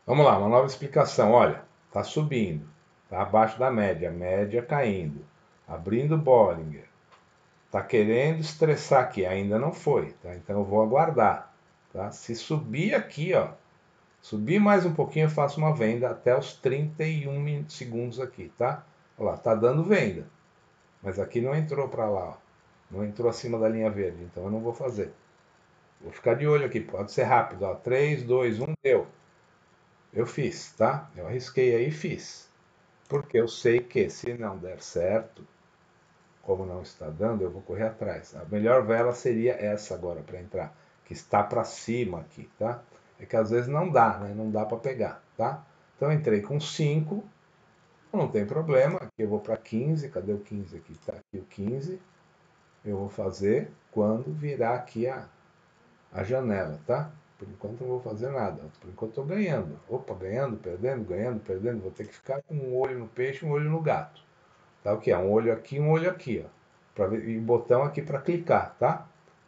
Vamos lá, uma nova explicação. Olha, está subindo, está abaixo da média, média caindo, abrindo Bollinger. Está querendo estressar aqui, ainda não foi, tá? Então eu vou aguardar, tá? Se subir aqui, ó, subir mais um pouquinho, eu faço uma venda até os 31 segundos aqui, tá? Olha lá, tá dando venda, mas aqui não entrou para lá, ó. Não entrou acima da linha verde, então eu não vou fazer. Vou ficar de olho aqui, pode ser rápido, ó. 3, 2, 1, deu. Eu fiz, tá? Eu arrisquei aí e fiz. Porque eu sei que se não der certo, como não está dando, eu vou correr atrás. A melhor vela seria essa agora para entrar, que está para cima aqui, tá? É que às vezes não dá, né? Não dá para pegar, tá? Então eu entrei com 5, não tem problema. Aqui eu vou para 15, cadê o 15 aqui? Tá aqui o 15. Eu vou fazer quando virar aqui a janela, tá? Por enquanto não vou fazer nada. Por enquanto estou ganhando. Opa, ganhando, perdendo, ganhando, perdendo. Vou ter que ficar com um olho no peixe e um olho no gato. Tá o que? Um olho aqui, um olho aqui, ó. E o botão aqui para clicar, tá?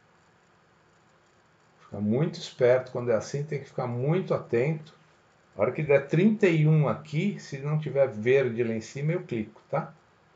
Fica muito esperto quando é assim, tem que ficar muito atento. A hora que der 31 aqui, se não tiver verde lá em cima, eu clico, tá?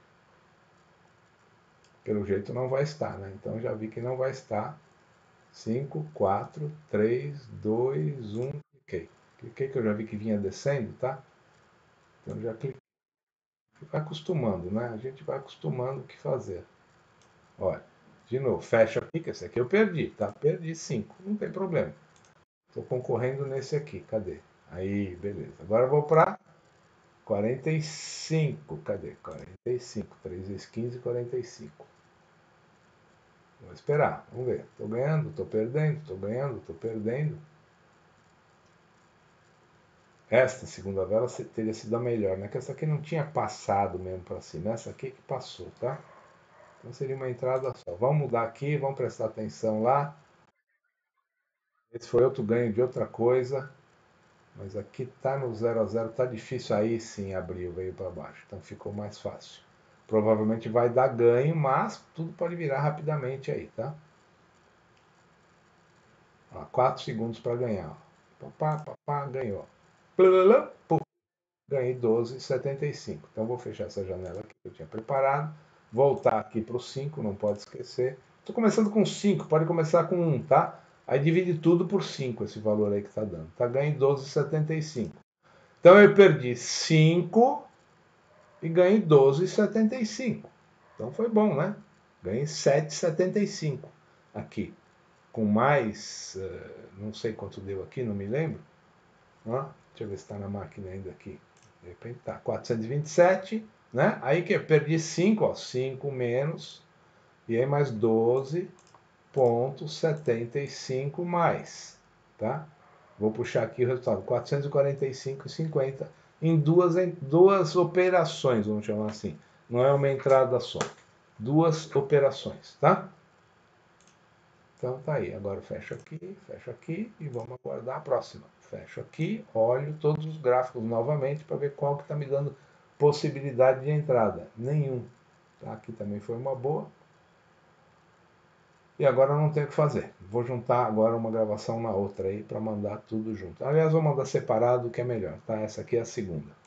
Pelo jeito não vai estar, né? Então já vi que não vai estar. 5, 4, 3, 2, 1, cliquei. Cliquei que eu já vi que vinha descendo, tá? Então já cliquei. Vai acostumando, né? A gente vai acostumando o que fazer. Olha, de novo, fecha aqui, que esse aqui eu perdi, tá? Perdi 5, não tem problema. Estou concorrendo nesse aqui, cadê? Aí, beleza. Agora eu vou para 45, cadê? 45, 3 vezes 15, 45. Vou esperar, vamos ver. Estou ganhando, estou perdendo, estou ganhando, estou perdendo. Esta segunda vela teria sido a melhor, né? Que essa aqui não tinha passado mesmo para cima. Essa aqui que passou, tá? Então seria uma entrada só. Vamos mudar aqui, vamos prestar atenção lá. Esse foi outro ganho de outra coisa. Mas aqui tá no 0 a 0, tá difícil aí sim abrir, veio para baixo. Então ficou mais fácil. Provavelmente vai dar ganho, mas tudo pode virar rapidamente aí, tá? Ó, 4 segundos para ganhar. Ó. Papá, papá, ganhou. Pum, ganhei 12,75. Então vou fechar essa janela aqui que eu tinha preparado. Voltar aqui para o 5, não pode esquecer. Estou começando com 5, pode começar com 1, tá? Aí divide tudo por 5, esse valor aí que está dando. Tá ganho 12,75. Então eu perdi 5 e ganhei 12,75. Então foi bom, né? Ganhei 7,75 aqui. Com mais, não sei quanto deu aqui, não me lembro. Deixa eu ver se está na máquina ainda aqui. De repente tá 427, né? Aí que eu perdi 5, ó, 5 menos, e aí mais 12,75 mais, tá? Vou puxar aqui o resultado, 445,50 em duas operações, vamos chamar assim. Não é uma entrada só. Duas operações, tá? Então tá aí. Agora fecho aqui e vamos aguardar a próxima. Fecho aqui, olho todos os gráficos novamente para ver qual que está me dando possibilidade de entrada. Nenhum. Tá? Aqui também foi uma boa. E agora não tem o que fazer. Vou juntar agora uma gravação na outra aí para mandar tudo junto. Aliás, vou mandar separado, que é melhor, tá? Essa aqui é a segunda.